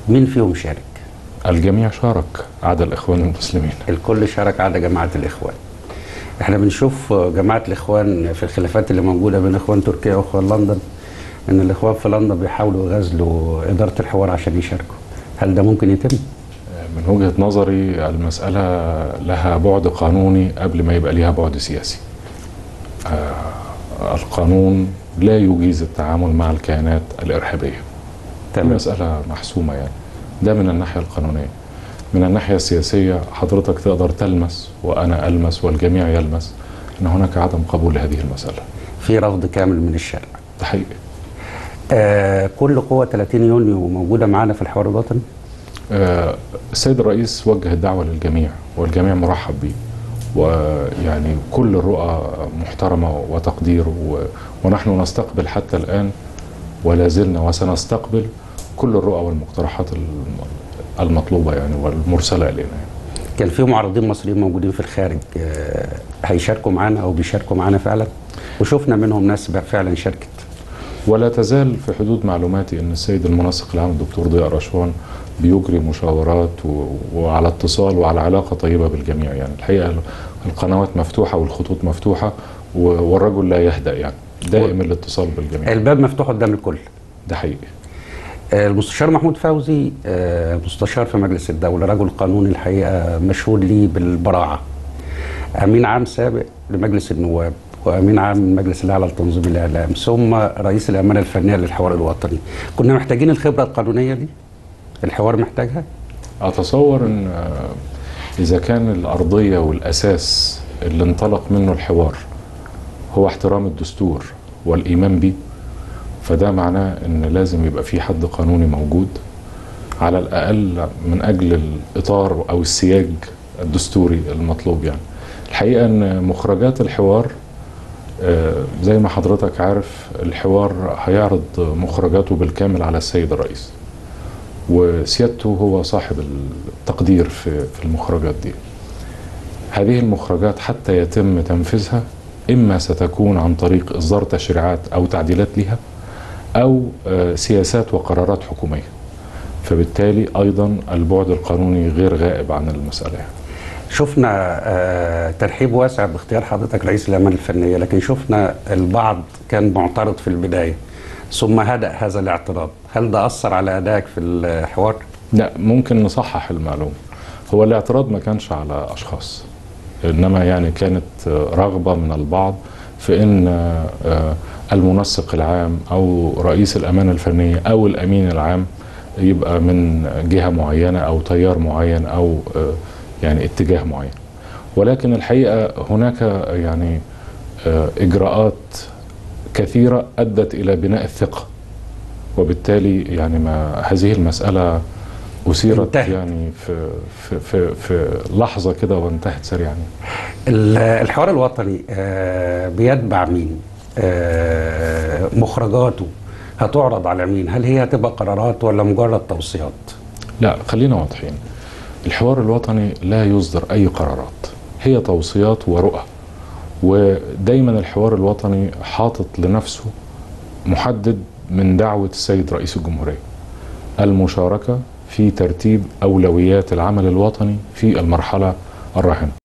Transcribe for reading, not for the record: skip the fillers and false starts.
مين فيهم شارك؟ الجميع شارك عدا الإخوان المسلمين. الكل شارك عدا جماعة الإخوان. احنا بنشوف جماعة الإخوان في الخلافات اللي موجودة بين إخوان تركيا وإخوان لندن، إن الإخوان في لندن بيحاولوا يغازلوا إدارة الحوار عشان يشاركوا. هل ده ممكن يتم؟ من وجهة نظري المسألة لها بعد قانوني قبل ما يبقى ليها بعد سياسي. القانون لا يجيز التعامل مع الكيانات الإرهابية. تمام. مسألة محسومة يعني. ده من الناحية القانونية. من الناحية السياسية حضرتك تقدر تلمس وأنا ألمس والجميع يلمس أن هناك عدم قبول لهذه المسألة. في رفض كامل من الشارع. ده حقيقي. كل قوة 30 يونيو موجودة معانا في الحوار الوطني؟ السيد الرئيس وجه الدعوة للجميع والجميع مرحب به، ويعني كل الرؤى محترمة وتقدير، ونحن نستقبل حتى الآن ولا زلنا وسنستقبل كل الرؤى والمقترحات المطلوبة يعني والمرسلة إلينا. كان في معارضين مصريين موجودين في الخارج هيشاركوا معانا أو بيشاركوا معانا فعلا، وشفنا منهم ناس فعلا شاركت. ولا تزال في حدود معلوماتي أن السيد المنسق العام الدكتور ضياء رشوان بيجري مشاورات وعلى اتصال وعلى علاقة طيبة بالجميع. يعني الحقيقة القنوات مفتوحة والخطوط مفتوحة والرجل لا يهدأ، يعني دائم الاتصال بالجميع. الباب مفتوح قدام الكل. ده حقيقي. المستشار محمود فوزي مستشار في مجلس الدولة، رجل قانوني الحقيقة مشهود ليه بالبراعة، أمين عام سابق لمجلس النواب وأمين عام من مجلس الأعلى لتنظيم الإعلام، ثم رئيس الأمانة الفنية للحوار الوطني. كنا محتاجين الخبرة القانونية دي؟ الحوار محتاجها؟ أتصور أن إذا كان الأرضية والأساس اللي انطلق منه الحوار هو احترام الدستور والإيمان به، فده معناه أن لازم يبقى في حد قانوني موجود على الأقل من أجل الإطار أو السياج الدستوري المطلوب. يعني الحقيقة أن مخرجات الحوار زي ما حضرتك عارف الحوار هيعرض مخرجاته بالكامل على السيد الرئيس، وسيادته هو صاحب التقدير في المخرجات دي. هذه المخرجات حتى يتم تنفيذها إما ستكون عن طريق إصدار تشريعات أو تعديلات لها أو سياسات وقرارات حكومية، فبالتالي أيضا البعد القانوني غير غائب عن المسألة. شفنا ترحيب واسع باختيار حضرتك رئيس الأمانة الفنية، لكن شفنا البعض كان معترض في البداية ثم هدأ هذا الاعتراض. هل ده أثر على أدائك في الحوار؟ لا، ممكن نصحح المعلومة. هو الاعتراض ما كانش على أشخاص، إنما يعني كانت رغبة من البعض في أن المنسق العام أو رئيس الأمانة الفنية أو الأمين العام يبقى من جهة معينة أو تيار معين أو يعني اتجاه معين. ولكن الحقيقة هناك يعني إجراءات كثيرة أدت إلى بناء الثقة، وبالتالي يعني ما هذه المسألة أثيرت يعني في لحظة كده وانتهت سريعا. الحوار الوطني بيتبع مين؟ مخرجاته هتعرض على مين؟ هل هي هتبقى قرارات ولا مجرد توصيات؟ لا، خلينا واضحين. الحوار الوطني لا يصدر أي قرارات، هي توصيات ورؤى. ودايما الحوار الوطني حاطط لنفسه محدد من دعوة السيد رئيس الجمهورية: المشاركة في ترتيب أولويات العمل الوطني في المرحلة الراهنة.